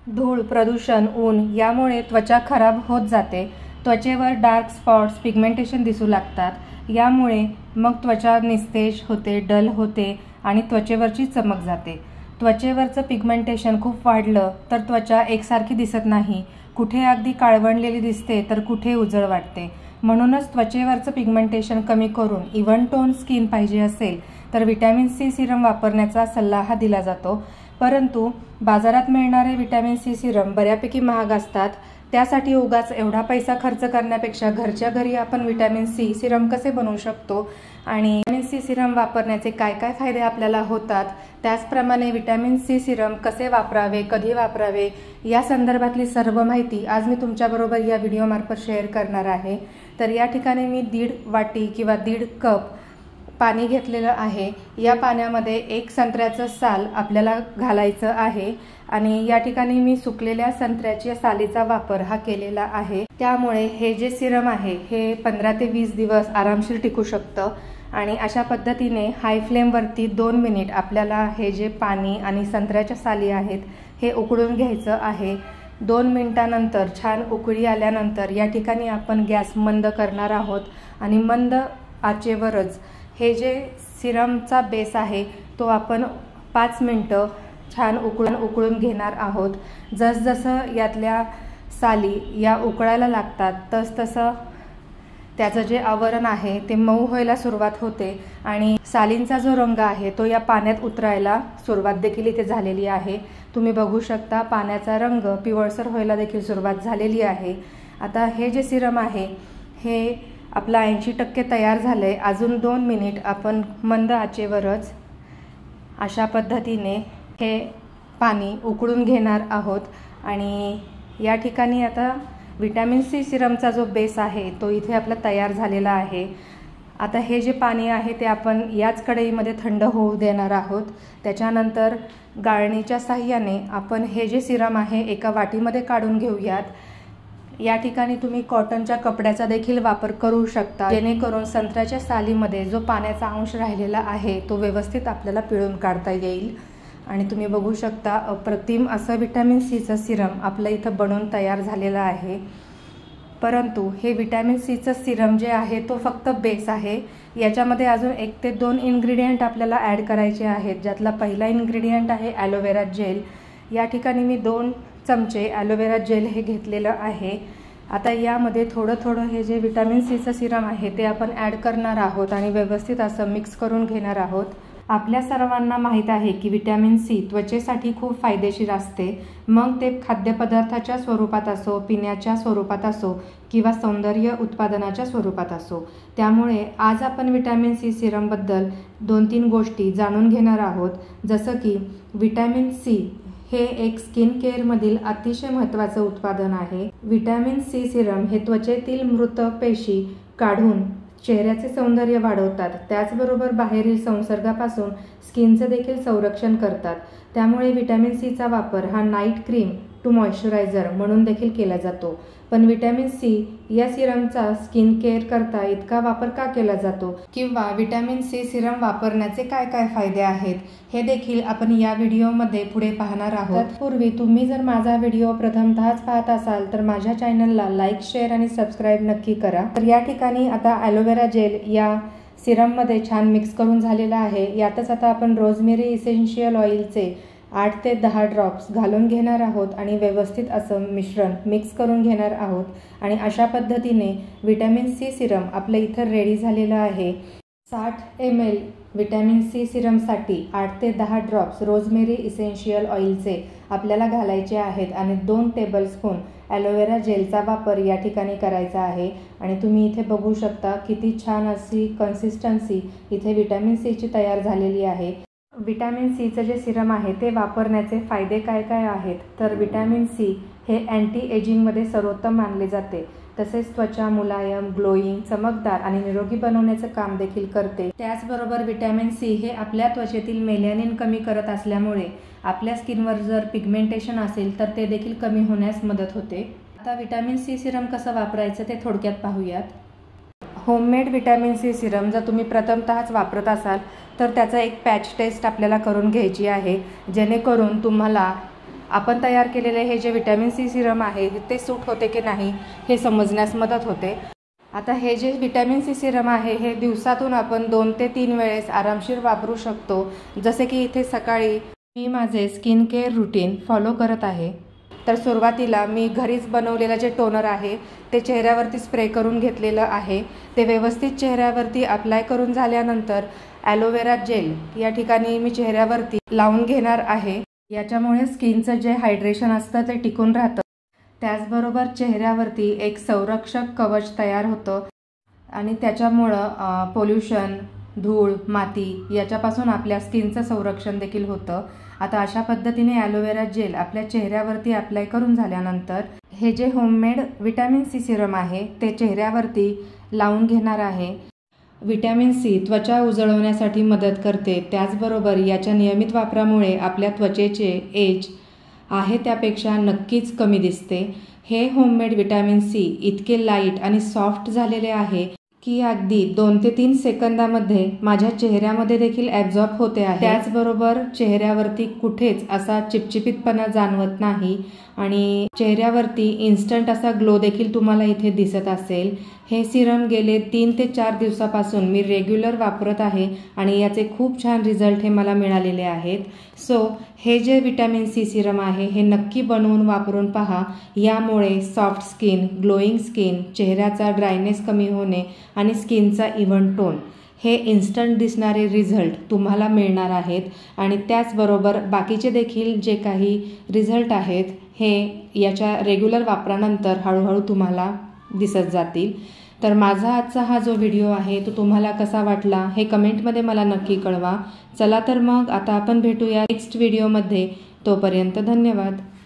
धूळ, प्रदूषण, ऊन यामुळे त्वचा खराब होत जाते. त्वचेवर डार्क स्पॉट्स, पिगमेंटेशन दिसू लागतात. यामुळे मग त्वचा निस्तेज होते, डल होते आणि त्वचेवरची चमक जाते. त्वचेवरचं पिगमेंटेशन खूप वाढलं तर त्वचा एकसारखी दिसत नाही. कुठे अगदी काळवंडलेली दिसते तर कुठे उजळ वाटते. म्हणूनच त्वचेवरचं पिगमेंटेशन कमी करून इव्हन टोन स्किन पाहिजे असेल तर व्हिटॅमिन सी सिरम वापरण्याचा सल्ला हा दिला जातो. परंतु बाजारात मिळणारे व्हिटॅमिन सी सिरम बऱ्यापैकी महाग असतात. त्यासाठी उगाच एवढा पैसा खर्च करण्यापेक्षा घरच्या घरी आपण व्हिटॅमिन सी सिरम कसे बनवू शकतो आणि व्हिटॅमिन सी सिरम वापरण्याचे काय काय फायदे आपल्याला होतात, त्याचप्रमाणे व्हिटॅमिन सी सिरम कसे वापरावे, कधी वापरावे या संदर्भातली सर्व माहिती आज मी तुमच्याबरोबर या व्हिडिओमार्फत शेअर करणार आहे. तर या ठिकाणी मी 1.5 वाटी किंवा 1.5 कप पाणी घेतलेलं आहे. या पाण्यामध्ये 1 संत्र्याचं साल आपल्याला घालायचं आहे आणि या ठिकाणी मी सुकलेल्या संत्र्याच्या सालीचा वापर हा केलेला आहे. त्यामुळे हे जे सिरम आहे हे 15 ते 20 दिवस आरामशीर टिकू शकतं. आणि अशा पद्धतीने हाय फ्लेमवरती 2 मिनिट आपल्याला हे जे पाणी आणि संत्र्याच्या साली आहेत हे उकळून घ्यायचं आहे. 2 मिनिटानंतर छान उकळी आल्यानंतर या ठिकाणी आपण गॅस मंद करणार आहोत आणि मंद आचेवरच हे जे सिरमचा बेस आहे तो आपण 5 मिनिटं छान उकळून घेणार आहोत. जसजसं यातल्या साली या उकळायला लागतात तसतसं त्याचं जे आवरण आहे ते मऊ व्हायला सुरुवात होते आणि सालींचा जो रंग आहे तो या पाण्यात उतरायला सुरुवात देखील इथे झालेली आहे. तुम्ही बघू शकता पाण्याचा रंग पिवळसर व्हायला देखील सुरुवात झालेली आहे. आता हे जे सिरम आहे हे आपला 80% तयार झालंय. अजून 2 मिनिट आपण मंद आचेवरच अशा पद्धतीने हे पाणी उकळून घेणार आहोत आणि या ठिकाणी आता व्हिटॅमिन सी सिरमचा जो बेस आहे तो इथे आपला तयार झालेला आहे. आता हे जे पाणी आहे ते आपण याच कढईमध्ये थंड होऊ देणार आहोत. त्याच्यानंतर गाळणीच्या साहाय्याने आपण हे जे सिरम आहे एका वाटीमध्ये काढून घेऊयात. या ठिकाणी तुम्ही कॉटनच्या कपड्याचा देखील वापर करू शकता, जेणेकरून संत्र्याच्या सालीमध्ये जो पाण्याचा अंश राहिलेला आहे तो व्यवस्थित आपल्याला पिळून काढता येईल. आणि तुम्ही बघू शकता अप्रतिम असं व्हिटॅमिन सीचं सिरम आपलं इथं बनवून तयार झालेलं आहे. परंतु हे व्हिटॅमिन सीचं सिरम जे आहे तो फक्त बेस आहे. याच्यामध्ये अजून 1 ते 2 इन्ग्रेडियंट आपल्याला ॲड करायचे आहेत. ज्यातला पहिला इन्ग्रेडियंट आहे ॲलोवेरा जेल. या ठिकाणी मी 2 चमचे ॲलोवेरा जेल हे घेतलेलं आहे. आता यामध्ये थोडं थोडं हे जे व्हिटॅमिन सीचं सिरम आहे ते आपण ॲड करणार आहोत आणि व्यवस्थित असं मिक्स करून घेणार आहोत. आपल्या सर्वांना माहीत आहे की व्हिटॅमिन सी त्वचेसाठी खूप फायदेशीर असते. मग ते खाद्यपदार्थाच्या स्वरूपात असो, पिण्याच्या स्वरूपात असो किंवा सौंदर्य उत्पादनाच्या स्वरूपात असो. त्यामुळे आज आपण व्हिटॅमिन सी सिरमबद्दल 2-3 गोष्टी जाणून घेणार आहोत. जसं की व्हिटॅमिन सी हे एक स्किन केअरमधील अतिशय महत्त्वाचं उत्पादन आहे. व्हिटॅमिन सी सिरम हे त्वचेतील मृत पेशी काढून चेहऱ्याचे सौंदर्य वाढवतात. त्याचबरोबर बाहेरील संसर्गापासून स्किनचे देखील संरक्षण करतात. त्यामुळे व्हिटॅमिन सीचा वापर हा नाईट क्रीम टू मॉइश्चरायझर म्हणून देखील केला जातो. पण व्हिटॅमिन सी या सिरमचा स्किन केअर करता इतका वापर का केला जातो किंवा व्हिटॅमिन सी सिरम वापरण्याचे काय काय फायदे आहेत हे देखील आपण या व्हिडिओमध्ये पुढे पाहणार आहोत. तत्पूर्वी तुम्ही जर माझा व्हिडिओ प्रथमतःच पाहत असाल तर माझ्या चॅनलला लाईक, शेअर आणि सबस्क्राईब नक्की करा. तर या ठिकाणी आता ॲलोवेरा जेल या सिरममध्ये छान मिक्स करून झालेला आहे. यातच आता आपण रोजमेरी इसेन्शियल ऑइलचे 8 ते 10 ड्रॉप्स घालून घेणार आहोत आणि व्यवस्थित असं मिश्रण मिक्स करून घेणार आहोत. आणि अशा पद्धतीने व्हिटॅमिन सी सिरम आपलं इथं रेडी झालेलं आहे. 60 ml व्हिटॅमिन सी सिरमसाठी 8 ते 10 ड्रॉप्स रोजमेरी इसेन्शियल ऑइलचे आपल्याला घालायचे आहेत आणि 2 टेबलस्पून ॲलोवेरा जेलचा वापर या ठिकाणी करायचा आहे. आणि तुम्ही इथे बघू शकता किती छान अशी कन्सिस्टन्सी इथे व्हिटॅमिन सीची तयार झालेली आहे. व्हिटॅमिन सीचं जे सिरम आहे ते वापरण्याचे फायदे काय काय आहेत तर व्हिटॅमिन सी हे अँटी एजिंगमध्ये सर्वोत्तम मानले जाते. तसेच त्वचा मुलायम, ग्लोईंग, चमकदार आणि निरोगी बनवण्याचं काम देखील करते. त्याचबरोबर व्हिटॅमिन सी हे आपल्या त्वचेतील मेलॅनिन कमी करत असल्यामुळे आपल्या स्किनवर जर पिगमेंटेशन असेल तर ते देखील कमी होण्यास मदत होते. आता व्हिटॅमिन सी सिरम कसं वापरायचं ते थोडक्यात पाहूयात. होममेड व्हिटॅमिन सी सिरम जर तुम्ही प्रथमतःच वापरत असाल तर त्याचा एक पॅच टेस्ट आपल्याला करून घ्यायची आहे, जेणेकरून तुम्हाला आपण तयार केलेले हे जे व्हिटॅमिन सी सिरम आहे ते सूट होते की नाही हे समजण्यास मदत होते। आता हे जे व्हिटॅमिन सी सिरम आहे हे दिवसातून आपण 2 ते 3 वेळेस आरामशीर वापरू शकतो। जसे की इथे सकाळी मी माझे स्किन केअर रूटीन फॉलो करत आहे। तर सुरुवातीला मी घरीच बनवलेलं जे टोनर आहे ते चेहऱ्यावरती स्प्रे करून घेतलेलं आहे। ते व्यवस्थित चेहऱ्यावरती अप्लाय करून झाल्यानंतर ॲलोवेरा जेल या ठिकाणी मी चेहऱ्यावरती लावून घेणार आहे। याच्यामुळे स्किनचं जे हायड्रेशन असतं ते टिकून राहतं। त्याचबरोबर चेहऱ्यावरती एक संरक्षक कवच तयार होतं आणि त्याच्यामुळं पोल्युशन, धूळ, माती याच्यापासून आपल्या स्किनचं संरक्षण देखील होतं। आता अशा पद्धतीने ॲलोवेरा जेल आपल्या चेहऱ्यावरती अप्लाय करून झाल्यानंतर हे जे होममेड व्हिटॅमिन सी सिरम आहे ते चेहऱ्यावरती लावून घेणार आहे। व्हिटॅमिन सी त्वचा उजळवण्यासाठी मदत करते। त्याचबरोबर याच्या नियमित वापरामुळे आपल्या त्वचेचे एज आहे त्यापेक्षा नक्कीच कमी दिसते। हे होममेड व्हिटॅमिन सी इतके लाईट आणि सॉफ्ट झालेले आहे की अगदी 2 ते 3 सेकंदामध्ये माझ्या चेहऱ्यामध्ये देखील ॲब्झॉर्ब होते आहे। त्याचबरोबर चेहऱ्यावरती कुठेच असा चिपचिपीतपणा जाणवत नाही आणि चेहऱ्यावरती इन्स्टंट असा ग्लो देखील तुम्हाला इथे दिसत असेल। हे सिरम गेले 3 ते 4 दिवसापासून मी रेग्युलर वापरत आहे आणि याचे खूप छान रिझल्ट हे मला मिळालेले आहेत। सो हे जे व्हिटॅमिन सी सिरम आहे हे नक्की बनवून वापरून पहा। यामुळे सॉफ्ट स्किन, ग्लोईंग स्किन, चेहऱ्याचा ड्रायनेस कमी होणे आणि स्किनचा इव्हन टोन हे इन्स्टंट दिसणारे रिझल्ट तुम्हाला मिळणार आहेत आणि त्याचबरोबर बाकीचे देखील जे काही रिझल्ट आहेत हे याच्या रेग्युलर वापरानंतर हळूहळू तुम्हाला दिसत जातील। तर माझा आजचा हा जो व्हिडिओ आहे तो तुम्हाला कसा वाटला हे कमेंटमध्ये मला नक्की कळवा। चला तर मग आता आपण भेटूया नेक्स्ट व्हिडिओमध्ये। तोपर्यंत धन्यवाद।